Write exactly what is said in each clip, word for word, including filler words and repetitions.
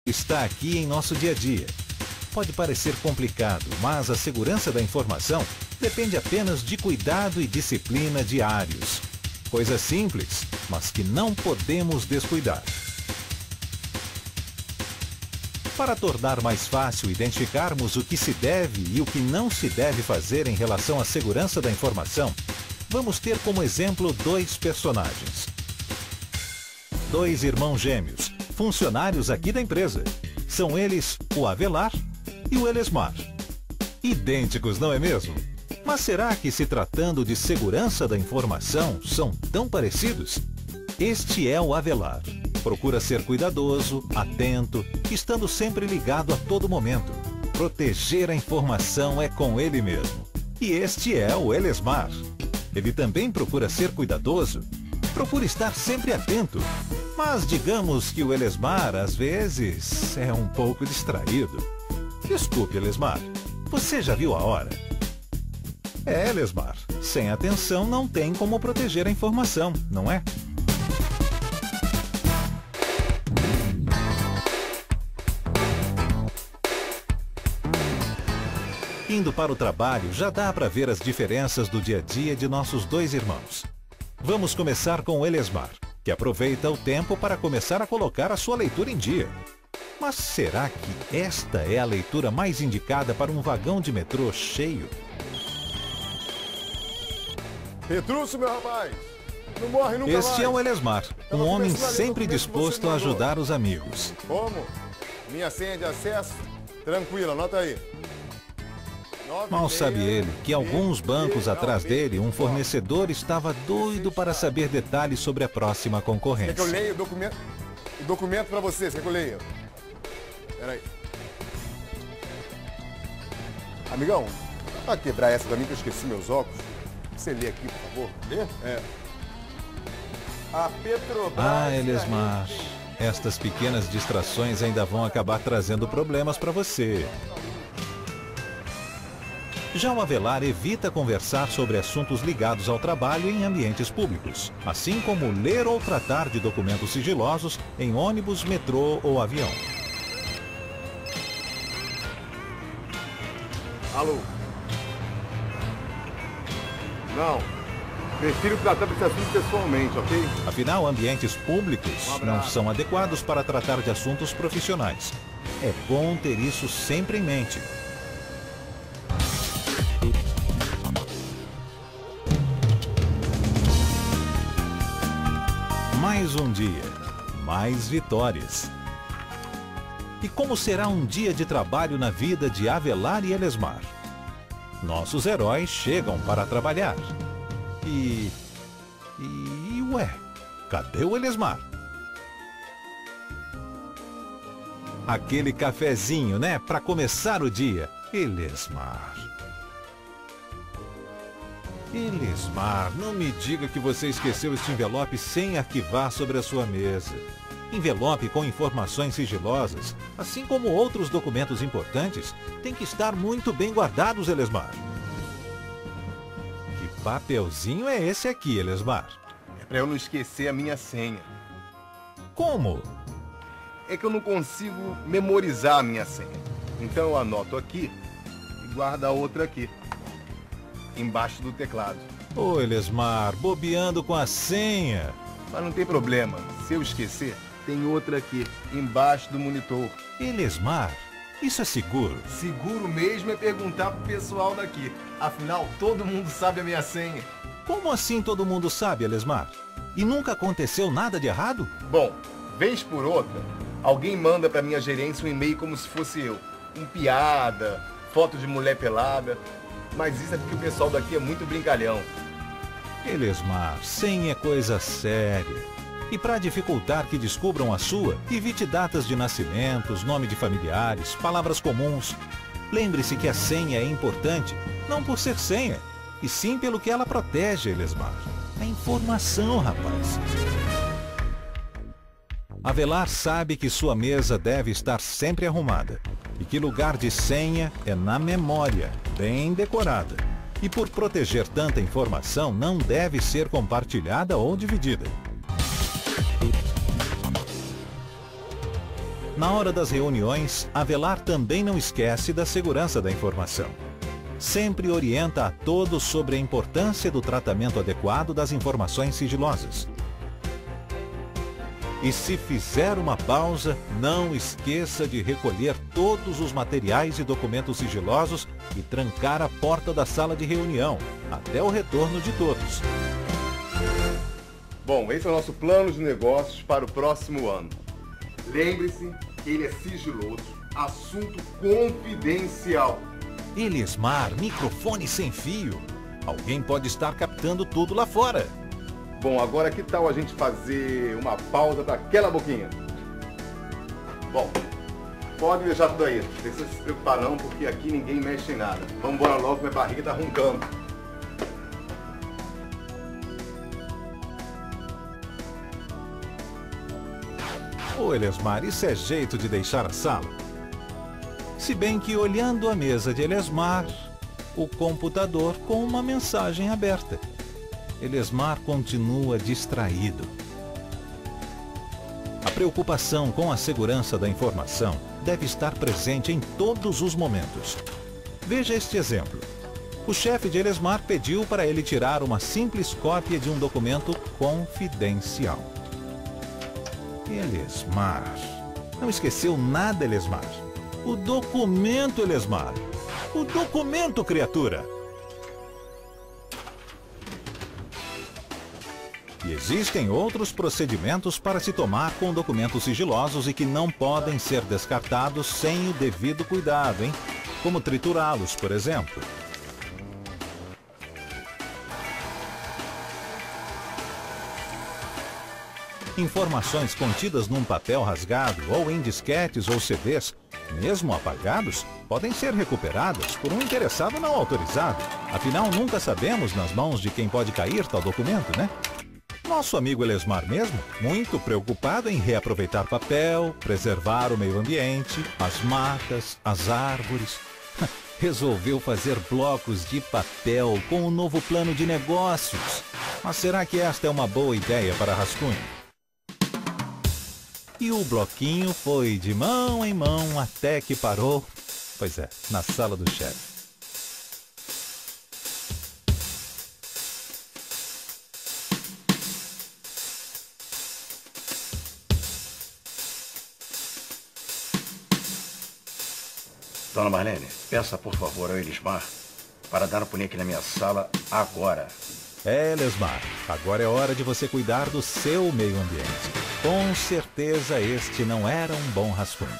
está aqui em nosso dia a dia. Pode parecer complicado, mas a segurança da informação depende apenas de cuidado e disciplina diários. Coisas simples, mas que não podemos descuidar. Para tornar mais fácil identificarmos o que se deve e o que não se deve fazer em relação à segurança da informação, vamos ter como exemplo dois personagens. Dois irmãos gêmeos, funcionários aqui da empresa. São eles o Avelar e o Elesmar. Idênticos, não é mesmo? Mas será que, se tratando de segurança da informação, são tão parecidos? Este é o Avelar. Procura ser cuidadoso, atento, estando sempre ligado a todo momento. Proteger a informação é com ele mesmo. E este é o Elesmar. Ele também procura ser cuidadoso, procura estar sempre atento. Mas digamos que o Elesmar, às vezes, é um pouco distraído. Desculpe, Elesmar, você já viu a hora? É, Elesmar, sem atenção não tem como proteger a informação, não é? Indo para o trabalho, já dá para ver as diferenças do dia a dia de nossos dois irmãos. Vamos começar com o Elesmar, que aproveita o tempo para começar a colocar a sua leitura em dia. Mas será que esta é a leitura mais indicada para um vagão de metrô cheio? Petrúcio, meu rapaz! Não morre nunca mais! Este é o Elesmar, um homem sempre disposto a ajudar os amigos. Como? Minha senha de acesso? Tranquila, anota aí. Mal sabe ele que alguns bancos atrás dele, um fornecedor estava doido para saber detalhes sobre a próxima concorrência. Quer que eu leia o documento? O documento para vocês, quer que eu leia? Pera aí. Amigão, para quebrar essa pra mim que eu esqueci meus óculos, você lê aqui, por favor? Lê? É. A Petrobras... Ah, Elesmar, estas pequenas distrações ainda vão acabar trazendo problemas para você. Já o Avelar evita conversar sobre assuntos ligados ao trabalho em ambientes públicos, assim como ler ou tratar de documentos sigilosos em ônibus, metrô ou avião. Alô? Não. Prefiro tratar desse assunto pessoalmente, ok? Afinal, ambientes públicos Um não são adequados para tratar de assuntos profissionais. É bom ter isso sempre em mente. Mais um dia, mais vitórias. E como será um dia de trabalho na vida de Avelar e Elesmar? Nossos heróis chegam para trabalhar. E... E... ué, cadê o Elesmar? Aquele cafezinho, né? Para começar o dia. Elesmar. Elesmar, não me diga que você esqueceu este envelope sem arquivar sobre a sua mesa. Envelope com informações sigilosas, assim como outros documentos importantes, tem que estar muito bem guardados, Elesmar. Que papelzinho é esse aqui, Elesmar? É para eu não esquecer a minha senha. Como? É que eu não consigo memorizar a minha senha. Então eu anoto aqui e guardo a outra aqui, embaixo do teclado. Ô, Elesmar, bobeando com a senha. Mas não tem problema, se eu esquecer, tem outra aqui, embaixo do monitor. Elesmar, isso é seguro? Seguro mesmo é perguntar pro pessoal daqui. Afinal, todo mundo sabe a minha senha. Como assim todo mundo sabe, Elesmar? E nunca aconteceu nada de errado? Bom, vez por outra, alguém manda pra minha gerência um e-mail como se fosse eu. Um piada, foto de mulher pelada. Mas isso é porque o pessoal daqui é muito brincalhão. Elesmar, senha é coisa séria. E para dificultar que descubram a sua, evite datas de nascimentos, nome de familiares, palavras comuns. Lembre-se que a senha é importante, não por ser senha, e sim pelo que ela protege, Elesmar. A informação, rapaz. Avelar sabe que sua mesa deve estar sempre arrumada e que lugar de senha é na memória, bem decorada. E por proteger tanta informação, não deve ser compartilhada ou dividida. Na hora das reuniões, Avelar também não esquece da segurança da informação. Sempre orienta a todos sobre a importância do tratamento adequado das informações sigilosas. E se fizer uma pausa, não esqueça de recolher todos os materiais e documentos sigilosos e trancar a porta da sala de reunião, até o retorno de todos. Bom, esse é o nosso plano de negócios para o próximo ano. Lembre-se que ele é sigiloso, assunto confidencial. Elesmar, microfone sem fio. Alguém pode estar captando tudo lá fora. Bom, agora que tal a gente fazer uma pausa para aquela boquinha? Bom, pode deixar tudo aí. Não precisa se preocupar não, porque aqui ninguém mexe em nada. Vamos embora logo, minha barriga tá roncando. Ô Elesmar, isso é jeito de deixar a sala? Se bem que olhando a mesa de Elesmar, o computador com uma mensagem aberta. Elesmar continua distraído. A preocupação com a segurança da informação deve estar presente em todos os momentos. Veja este exemplo. O chefe de Elesmar pediu para ele tirar uma simples cópia de um documento confidencial. Elesmar. Não esqueceu nada, Elesmar. O documento, Elesmar. O documento, criatura. E existem outros procedimentos para se tomar com documentos sigilosos e que não podem ser descartados sem o devido cuidado, hein? Como triturá-los, por exemplo. Informações contidas num papel rasgado ou em disquetes ou C Ds, mesmo apagados, podem ser recuperadas por um interessado não autorizado. Afinal, nunca sabemos nas mãos de quem pode cair tal documento, né? Nosso amigo Elesmar mesmo, muito preocupado em reaproveitar papel, preservar o meio ambiente, as matas, as árvores, resolveu fazer blocos de papel com o novo plano de negócios. Mas será que esta é uma boa ideia para rascunho? E o bloquinho foi de mão em mão até que parou, pois é, na sala do chefe. Dona Marlene, peça por favor ao Elesmar para dar um pulinho aqui na minha sala agora. É, Elesmar, agora é hora de você cuidar do seu meio ambiente. Com certeza este não era um bom rascunho.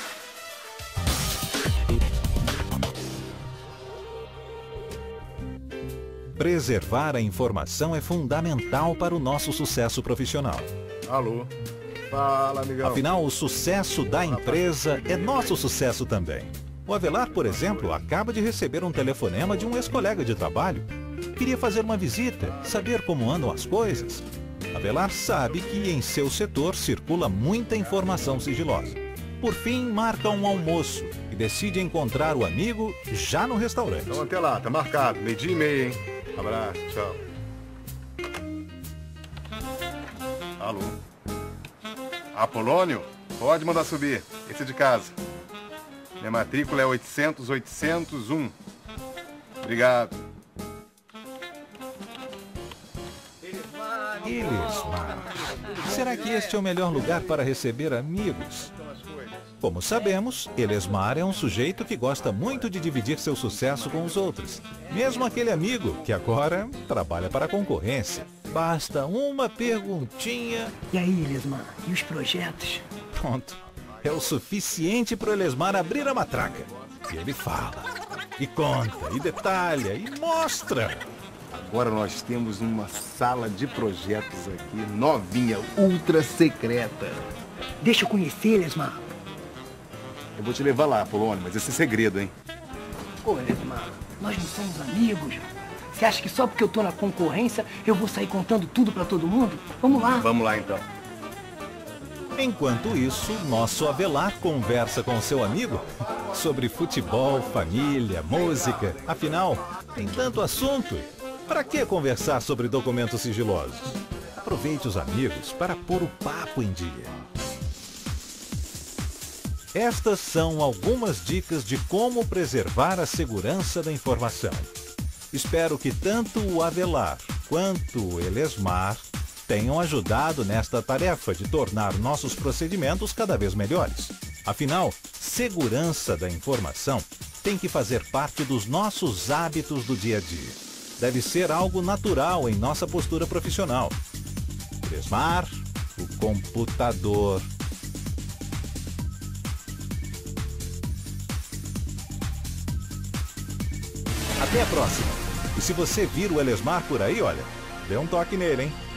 Preservar a informação é fundamental para o nosso sucesso profissional. Alô? Fala, amigão. Afinal, o sucesso da empresa é nosso sucesso também. O Avelar, por exemplo, acaba de receber um telefonema de um ex-colega de trabalho. Queria fazer uma visita, saber como andam as coisas. Avelar sabe que em seu setor circula muita informação sigilosa. Por fim, marca um almoço e decide encontrar o amigo já no restaurante. Então até lá, tá marcado, meio-dia e meia, hein? Abraço, tchau. Alô? Apolônio? Pode mandar subir, esse é de casa. Minha matrícula é oitocentos, oitocentos, um. Obrigado. Elesmar. Será que este é o melhor lugar para receber amigos? Como sabemos, Elesmar é um sujeito que gosta muito de dividir seu sucesso com os outros. Mesmo aquele amigo que agora trabalha para a concorrência. Basta uma perguntinha... E aí, Elesmar? E os projetos? Pronto. É o suficiente para o Elesmar abrir a matraca. E ele fala, e conta, e detalha, e mostra. Agora nós temos uma sala de projetos aqui, novinha, ultra secreta. Deixa eu conhecer, Elesmar. Eu vou te levar lá, Apolônio, mas esse é segredo, hein? Pô, Elesmar, nós não somos amigos. Você acha que só porque eu tô na concorrência eu vou sair contando tudo pra todo mundo? Vamos lá. Vamos lá, então. Enquanto isso, nosso Avelar conversa com seu amigo sobre futebol, família, música. Afinal, tem tanto assunto. Para que conversar sobre documentos sigilosos? Aproveite os amigos para pôr o papo em dia. Estas são algumas dicas de como preservar a segurança da informação. Espero que tanto o Avelar quanto o Elesmar tenham ajudado nesta tarefa de tornar nossos procedimentos cada vez melhores. Afinal, segurança da informação tem que fazer parte dos nossos hábitos do dia a dia. Deve ser algo natural em nossa postura profissional. Elesmar, o computador. Até a próxima. E se você vir o Elesmar por aí, olha, dê um toque nele, hein?